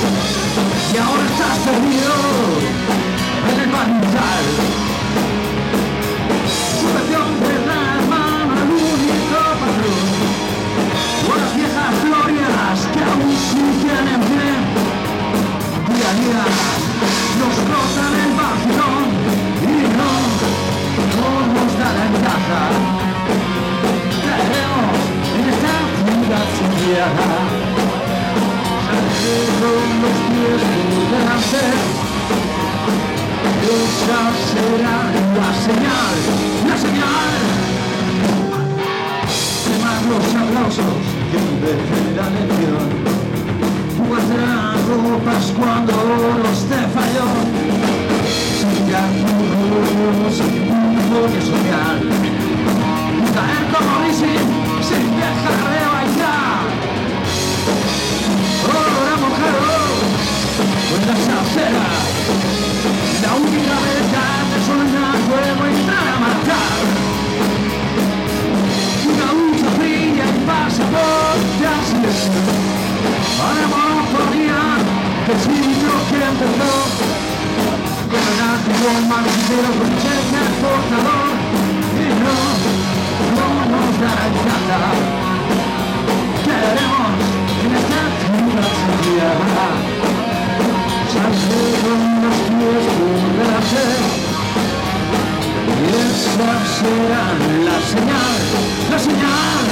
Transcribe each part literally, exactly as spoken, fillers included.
y ahora estás perdido en el barrizal. Subvención de la hermana, el único patrón, o las viejas glorias que aún siguen en pie. Día a día nos cortan el vacilón y no, no nos da la encaja. Caeremos en esta ciudad sin tierra. Con los pies por delante, esa será la señal, la señal. Quemar los aplausos que en la lección, guardar ropas cuando los te falló, sellar turnos sin memoria social, caer como Lizzie sin dejar de bailar. Olor a mojado en las aceras, la única verdad es soñar, luego entrar a matar. Una lucha fría y pasaporte así es. Ahora monotonía del siglo que empezó, con el antiguo manicero con cheque al portador, y no, no nos dará encanta. Queremos en esta ciudad sin tierra, salse con los pies por delante, y esa será la señal, la señal.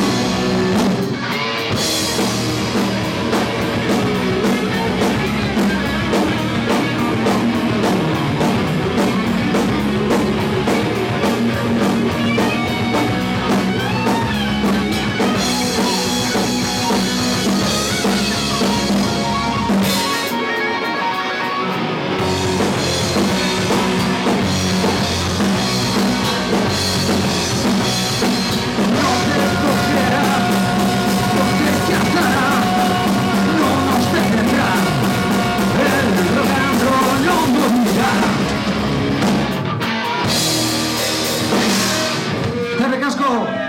Casco.